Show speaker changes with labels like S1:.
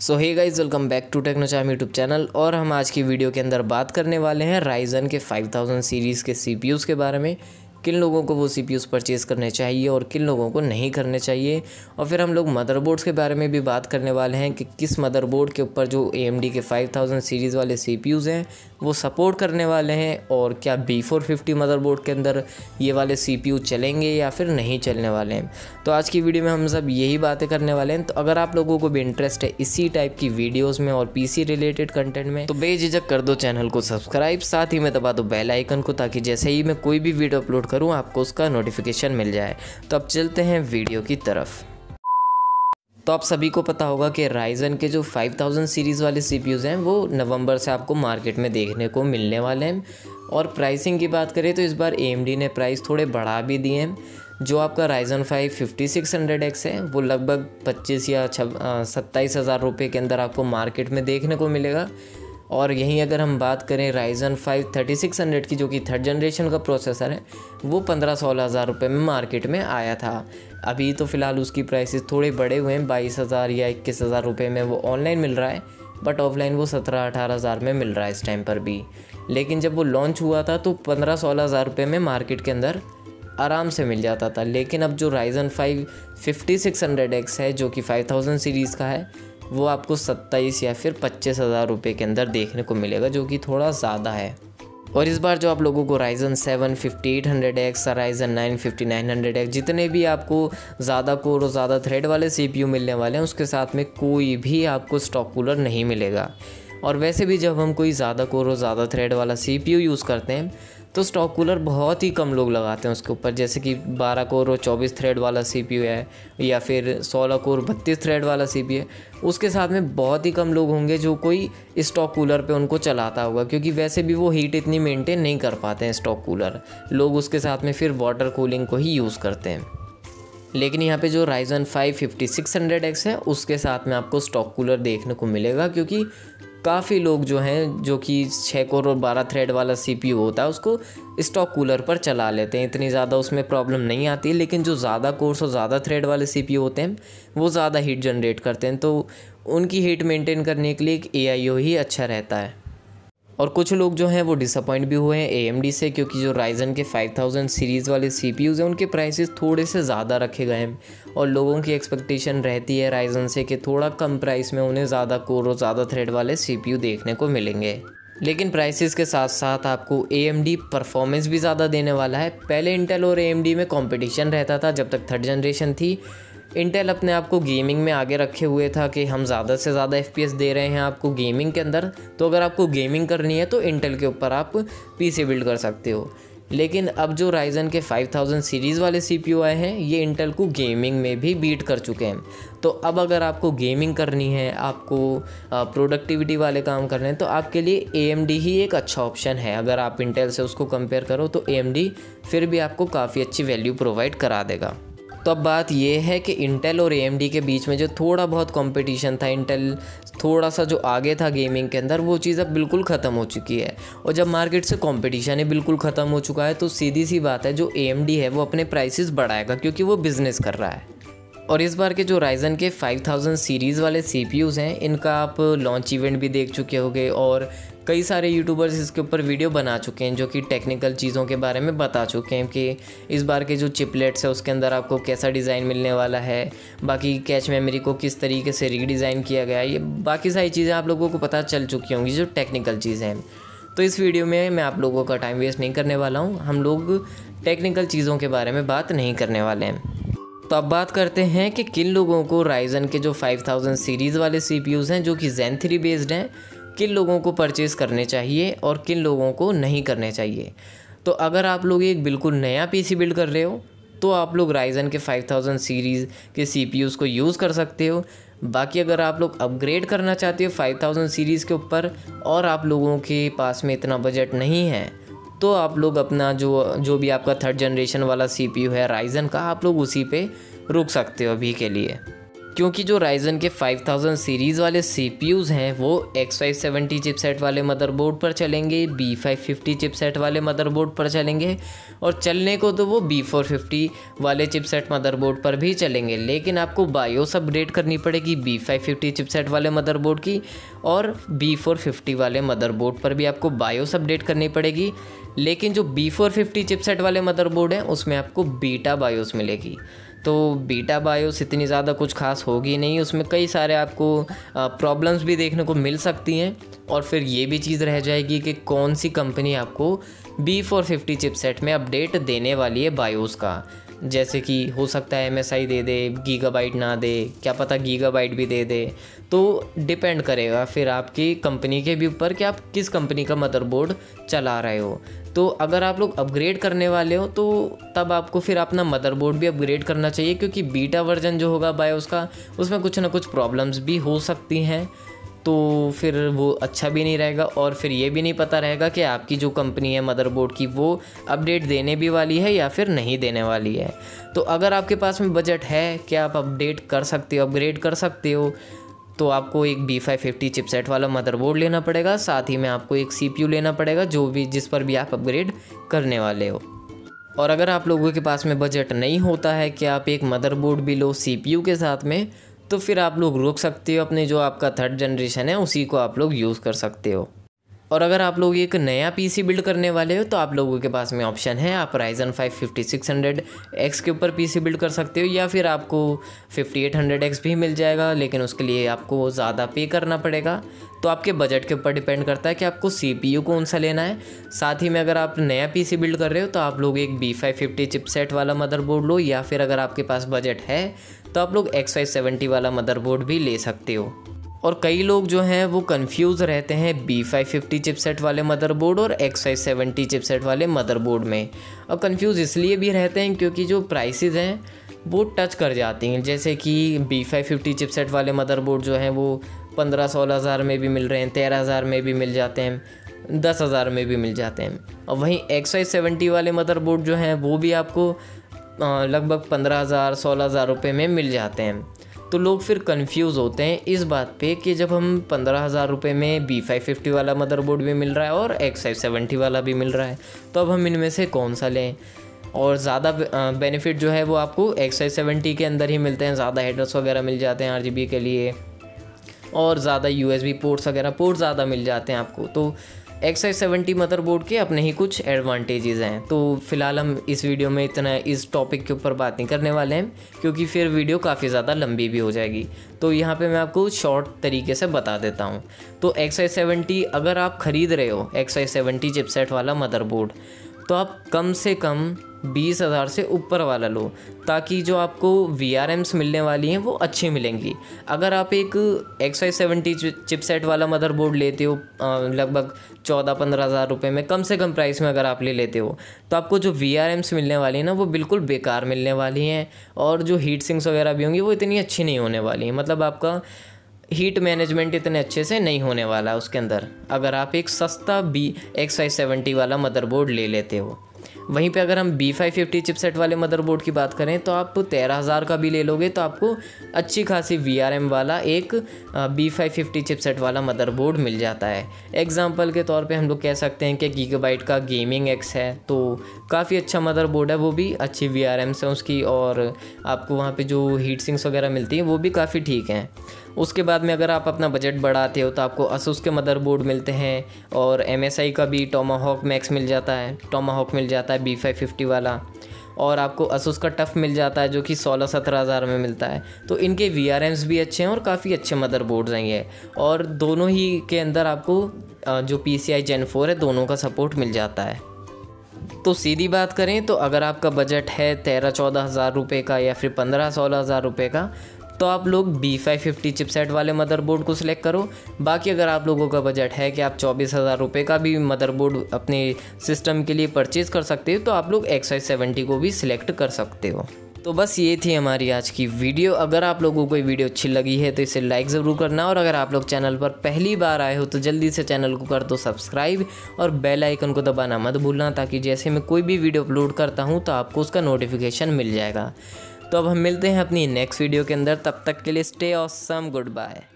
S1: So hey guys, welcome back to Technocharm YouTube channel. और हम आज की वीडियो के अंदर बात करने वाले हैं राइजन के 5000 सीरीज़ के सीपीयूज़ के बारे में। किन लोगों को वो सीपीयूज़ परचेज़ करने चाहिए और किन लोगों को नहीं करने चाहिए। और फिर हम लोग मदरबोर्ड्स के बारे में भी बात करने वाले हैं कि किस मदरबोर्ड के ऊपर जो AMD के 5000 सीरीज़ वाले सीपीयूज़ हैं वो सपोर्ट करने वाले हैं, और क्या B450 मदरबोर्ड के अंदर ये वाले सीपीयू चलेंगे या फिर नहीं चलने वाले हैं। तो आज की वीडियो में हम सब यही बातें करने वाले हैं। तो अगर आप लोगों को भी इंटरेस्ट है इसी टाइप की वीडियोस में और पीसी रिलेटेड कंटेंट में, तो बेझिझक कर दो चैनल को सब्सक्राइब, साथ ही में दबा दो बेल आइकन को, ताकि जैसे ही मैं कोई भी वीडियो अपलोड करूँ आपको उसका नोटिफिकेशन मिल जाए। तो अब चलते हैं वीडियो की तरफ। तो आप सभी को पता होगा कि राइजन के जो 5000 सीरीज़ वाले सीपीयूज़ हैं वो नवंबर से आपको मार्केट में देखने को मिलने वाले हैं। और प्राइसिंग की बात करें तो इस बार AMD ने प्राइस थोड़े बढ़ा भी दिए हैं। जो आपका राइजन 5 5600X है वो लगभग 25 या 27 हज़ार रुपये के अंदर आपको मार्केट में देखने को मिलेगा। और यहीं अगर हम बात करें राइजन 5 3600 की, जो कि 3rd जनरेशन का प्रोसेसर है, वो 15-16 हज़ार रुपये में मार्केट में आया था। अभी तो फ़िलहाल उसकी प्राइसेस थोड़े बढ़े हुए हैं, 22 हज़ार या 21 हज़ार रुपये में वो ऑनलाइन मिल रहा है, बट ऑफलाइन वो 17-18 हज़ार में मिल रहा है इस टाइम पर भी। लेकिन जब वो लॉन्च हुआ था तो 15-16 हज़ार रुपये में मार्केट के अंदर आराम से मिल जाता था। लेकिन अब जो राइजन 5 5600X है, जो कि 5000 सीरीज़ का है, वो आपको 27 या फिर 25 हज़ार रुपये के अंदर देखने को मिलेगा, जो कि थोड़ा ज़्यादा है। और इस बार जो आप लोगों को राइजन 7 5800X, राइजन 9 5900X, जितने भी आपको ज़्यादा कोर और ज़्यादा थ्रेड वाले CPU मिलने वाले हैं, उसके साथ में कोई भी आपको स्टॉक कूलर नहीं मिलेगा। और वैसे भी जब हम कोई ज़्यादा कोर और ज़्यादा थ्रेड वाला CPU यूज़ करते हैं तो स्टॉक कूलर बहुत ही कम लोग लगाते हैं उसके ऊपर। जैसे कि 12 कोर और 24 थ्रेड वाला CPU है, या फिर 16 कोर 32 थ्रेड वाला CPU है, उसके साथ में बहुत ही कम लोग होंगे जो कोई स्टॉक कूलर पे उनको चलाता होगा, क्योंकि वैसे भी वो हीट इतनी मेंटेन नहीं कर पाते हैं स्टॉक कूलर। लोग उसके साथ में फिर वाटर कूलिंग को ही यूज़ करते हैं। लेकिन यहाँ पे जो राइजन 5 5600X है उसके साथ में आपको स्टॉक कूलर देखने को मिलेगा, क्योंकि काफ़ी लोग जो हैं, जो कि 6 कोर और 12 थ्रेड वाला CPU होता है, उसको स्टॉक कूलर पर चला लेते हैं। इतनी ज़्यादा उसमें प्रॉब्लम नहीं आती है। लेकिन जो ज़्यादा कोर्स और ज़्यादा थ्रेड वाले CPU होते हैं वो ज़्यादा हीट जनरेट करते हैं, तो उनकी हीट मेंटेन करने के लिए एक AIO ही अच्छा रहता है। और कुछ लोग जो हैं वो डिसअपॉइंट भी हुए हैं AMD से, क्योंकि जो राइजन के 5000 सीरीज़ वाले CPUs हैं उनके प्राइसेस थोड़े से ज़्यादा रखे गए हैं। और लोगों की एक्सपेक्टेशन रहती है राइजन से कि थोड़ा कम प्राइस में उन्हें ज़्यादा कोर और ज़्यादा थ्रेड वाले CPU देखने को मिलेंगे। लेकिन प्राइसेस के साथ साथ आपको AMD परफॉर्मेंस भी ज़्यादा देने वाला है। पहले इंटेल और AMD में कंपटीशन रहता था जब तक 3rd जनरेशन थी। इंटेल अपने आप को गेमिंग में आगे रखे हुए था कि हम ज़्यादा से ज़्यादा FPS दे रहे हैं आपको गेमिंग के अंदर, तो अगर आपको गेमिंग करनी है तो इंटेल के ऊपर आप PC बिल्ड कर सकते हो। लेकिन अब जो राइजन के 5000 सीरीज़ वाले CPU आए हैं ये इंटेल को गेमिंग में भी बीट कर चुके हैं। तो अब अगर आपको गेमिंग करनी है, आपको प्रोडक्टिविटी वाले काम करने हैं, तो आपके लिए AMD ही एक अच्छा ऑप्शन है। अगर आप इंटेल से उसको कंपेयर करो तो AMD फिर भी आपको काफ़ी अच्छी वैल्यू प्रोवाइड करा देगा। तो अब बात ये है कि इंटेल और AMD के बीच में जो थोड़ा बहुत कंपटीशन था, इंटेल थोड़ा सा जो आगे था गेमिंग के अंदर, वो चीज़ अब बिल्कुल ख़त्म हो चुकी है। और जब मार्केट से कंपटीशन ही बिल्कुल ख़त्म हो चुका है तो सीधी सी बात है, जो AMD है वो अपने प्राइसेस बढ़ाएगा, क्योंकि वो बिज़नेस कर रहा है। और इस बार के जो राइजन के 5000 सीरीज़ वाले CPUs हैं इनका आप लॉन्च इवेंट भी देख चुके होंगे, और कई सारे यूट्यूबर्स इसके ऊपर वीडियो बना चुके हैं जो कि टेक्निकल चीज़ों के बारे में बता चुके हैं कि इस बार के जो चिपलेट्स है उसके अंदर आपको कैसा डिज़ाइन मिलने वाला है, बाकी कैच मेमोरी को किस तरीके से रीडिज़ाइन किया गया है, ये बाकी सारी चीज़ें आप लोगों को पता चल चुकी होंगी जो टेक्निकल चीज़ें हैं। तो इस वीडियो में मैं आप लोगों का टाइम वेस्ट नहीं करने वाला हूँ, हम लोग टेक्निकल चीज़ों के बारे में बात नहीं करने वाले हैं। तो अब बात करते हैं कि किन लोगों को राइजन के जो 5000 सीरीज़ वाले CPUs हैं जो कि Zen 3 बेस्ड हैं, किन लोगों को परचेज़ करने चाहिए और किन लोगों को नहीं करने चाहिए। तो अगर आप लोग एक बिल्कुल नया PC बिल्ड कर रहे हो तो आप लोग राइजन के 5000 सीरीज़ के CPUs को यूज़ कर सकते हो। बाकी अगर आप लोग अपग्रेड करना चाहते हो 5000 सीरीज़ के ऊपर और आप लोगों के पास में इतना बजट नहीं है, तो आप लोग अपना जो भी आपका 3rd जनरेशन वाला CPU है राइजन का, आप लोग उसी पे रुक सकते हो अभी के लिए। क्योंकि जो राइजन के 5000 सीरीज़ वाले CPUs हैं वो X570 चिपसेट वाले मदरबोर्ड पर चलेंगे, B550 चिपसेट वाले मदरबोर्ड पर चलेंगे और चलने को तो वो B450 वाले चिपसेट मदरबोर्ड पर भी चलेंगे। लेकिन आपको बायोस अपडेट करनी पड़ेगी B550 चिपसेट वाले मदरबोर्ड की, और B450 वाले मदरबोर्ड पर भी आपको बायोस अपडेट करनी पड़ेगी। लेकिन जो B450 चिपसेट वाले मदरबोर्ड हैं उसमें आपको बीटा बायोस मिलेगी। तो बीटा बायोस इतनी ज़्यादा कुछ खास होगी नहीं, उसमें कई सारे आपको प्रॉब्लम्स भी देखने को मिल सकती हैं। और फिर ये भी चीज़ रह जाएगी कि कौन सी कंपनी आपको B450 चिपसेट में अपडेट देने वाली है बायोस का। जैसे कि हो सकता है MSI दे दे, गीगाबाइट ना दे, क्या पता गीगाबाइट भी दे दे। तो डिपेंड करेगा फिर आपकी कंपनी के भी ऊपर कि आप किस कंपनी का मदरबोर्ड चला रहे हो। तो अगर आप लोग अपग्रेड करने वाले हो तो तब आपको फिर अपना मदरबोर्ड भी अपग्रेड करना चाहिए, क्योंकि बीटा वर्जन जो होगा बायोस का उसमें कुछ ना कुछ प्रॉब्लम्स भी हो सकती हैं। तो फिर वो अच्छा भी नहीं रहेगा, और फिर ये भी नहीं पता रहेगा कि आपकी जो कंपनी है मदरबोर्ड की वो अपडेट देने भी वाली है या फिर नहीं देने वाली है। तो अगर आपके पास में बजट है कि आप अपडेट कर सकते हो, अपग्रेड कर सकते हो, तो आपको एक B550 चिपसेट वाला मदरबोर्ड लेना पड़ेगा। साथ ही में आपको एक CPU लेना पड़ेगा जिस पर भी आप अपग्रेड करने वाले हो। और अगर आप लोगों के पास में बजट नहीं होता है कि आप एक मदरबोर्ड भी लो CPU के साथ में, तो फिर आप लोग रुक सकते हो, अपने जो आपका 3rd जनरेशन है उसी को आप लोग यूज़ कर सकते हो। और अगर आप लोग एक नया PC बिल्ड करने वाले हो तो आप लोगों के पास में ऑप्शन है, आप Ryzen 5 5600X के ऊपर PC बिल्ड कर सकते हो, या फिर आपको 5800X भी मिल जाएगा, लेकिन उसके लिए आपको ज़्यादा पे करना पड़ेगा। तो आपके बजट के ऊपर डिपेंड करता है कि आपको CPU कौन सा लेना है। साथ ही में अगर आप नया PC बिल्ड कर रहे हो तो आप लोग एक B550 चिपसेट वाला मदरबोर्ड लो, या फिर अगर आपके पास बजट है तो आप लोग X570 वाला मदरबोर्ड भी ले सकते हो। और कई लोग जो हैं वो कंफ्यूज रहते हैं B550 चिपसेट वाले मदरबोर्ड और X570 चिपसेट वाले मदरबोर्ड में। और कंफ्यूज इसलिए भी रहते हैं क्योंकि जो प्राइसेस हैं वो टच कर जाती हैं। जैसे कि B550 चिपसेट वाले मदरबोर्ड जो हैं वो 15-16 हज़ार में भी मिल रहे हैं, 13 हज़ार में भी मिल जाते हैं, 10 हज़ार में भी मिल जाते हैं। और वहीं X570 वाले मदरबोर्ड जो हैं वो भी आपको लगभग 15,000-16 हज़ार रुपये में मिल जाते हैं। तो लोग फिर कंफ्यूज होते हैं इस बात पे कि जब हम 15,000 रुपये में B550 वाला मदरबोर्ड भी मिल रहा है और X570 वाला भी मिल रहा है, तो अब हम इनमें से कौन सा लें। और ज़्यादा बेनिफिट जो है वो आपको X570 के अंदर ही मिलते हैं। ज़्यादा हेडर्स वगैरह मिल जाते हैं RGB के लिए, और ज़्यादा USB पोर्ट्स वगैरह पोर्ट ज़्यादा मिल जाते हैं आपको। तो X570 मदरबोर्ड के अपने ही कुछ एडवांटेजेस हैं। तो फिलहाल हम इस वीडियो में इतना इस टॉपिक के ऊपर बात नहीं करने वाले हैं, क्योंकि फिर वीडियो काफ़ी ज़्यादा लंबी भी हो जाएगी। तो यहाँ पे मैं आपको शॉर्ट तरीके से बता देता हूँ। तो X570 अगर आप ख़रीद रहे हो X570 चिपसेट वाला मदरबोर्ड, तो आप कम से कम 20,000 से ऊपर वाला लो, ताकि जो आपको VRMs मिलने वाली हैं वो अच्छी मिलेंगी। अगर आप एक X570 चिपसेट वाला मदरबोर्ड लेते हो लगभग 14-15 हज़ार रुपये में, कम से कम प्राइस में अगर आप ले लेते हो, तो आपको जो VRMs मिलने वाली हैं ना वो बिल्कुल बेकार मिलने वाली हैं, और जो हीट सिंक्स वगैरह भी होंगी वो इतनी अच्छी नहीं होने वाली हैं। मतलब आपका हीट मैनेजमेंट इतने अच्छे से नहीं होने वाला है उसके अंदर, अगर आप एक सस्ता X570 वाला मदरबोर्ड ले लेते हो। वहीं पे अगर हम B550 चिपसेट वाले मदरबोर्ड की बात करें तो आप 13,000 का भी ले लोगे तो आपको अच्छी खासी VRM वाला एक B550 चिपसेट वाला मदरबोर्ड मिल जाता है। एग्जांपल के तौर पे हम लोग कह सकते हैं कि गीगाबाइट का गेमिंग X है, तो काफ़ी अच्छा मदरबोर्ड है, वो भी अच्छी VRMs है उसकी, और आपको वहाँ पे जो हीट सिंक्स वगैरह मिलती हैं वो भी काफ़ी ठीक हैं। उसके बाद में अगर आप अपना बजट बढ़ाते हो तो आपको Asus के मदरबोर्ड मिलते हैं, और MSI का भी Tomahawk Max मिल जाता है, Tomahawk मिल जाता है B550 वाला, और आपको Asus का टफ मिल जाता है जो कि 16-17 हज़ार में मिलता है। तो इनके VRMs भी अच्छे हैं और काफ़ी अच्छे मदरबोर्ड्स हैं ये, और दोनों ही के अंदर आपको जो PCI Gen 4 है दोनों का सपोर्ट मिल जाता है। तो सीधी बात करें तो अगर आपका बजट है 13-14 हज़ार रुपये का या फिर 15-16 हज़ार रुपये का, तो आप लोग B550 चिपसेट वाले मदरबोर्ड को सिलेक्ट करो। बाकी अगर आप लोगों का बजट है कि आप 24,000 रुपये का भी मदरबोर्ड अपने सिस्टम के लिए परचेज़ कर सकते हो, तो आप लोग X570 को भी सिलेक्ट कर सकते हो। तो बस ये थी हमारी आज की वीडियो। अगर आप लोगों को ये वीडियो अच्छी लगी है तो इसे लाइक ज़रूर करना, और अगर आप लोग चैनल पर पहली बार आए हो तो जल्दी से चैनल को कर दो सब्सक्राइब, और बेल आइकन को दबाना मत भूलना, ताकि जैसे मैं कोई भी वीडियो अपलोड करता हूँ तो आपको उसका नोटिफिकेशन मिल जाएगा। तो अब हम मिलते हैं अपनी नेक्स्ट वीडियो के अंदर, तब तक के लिए स्टे ऑसम, गुड बाय।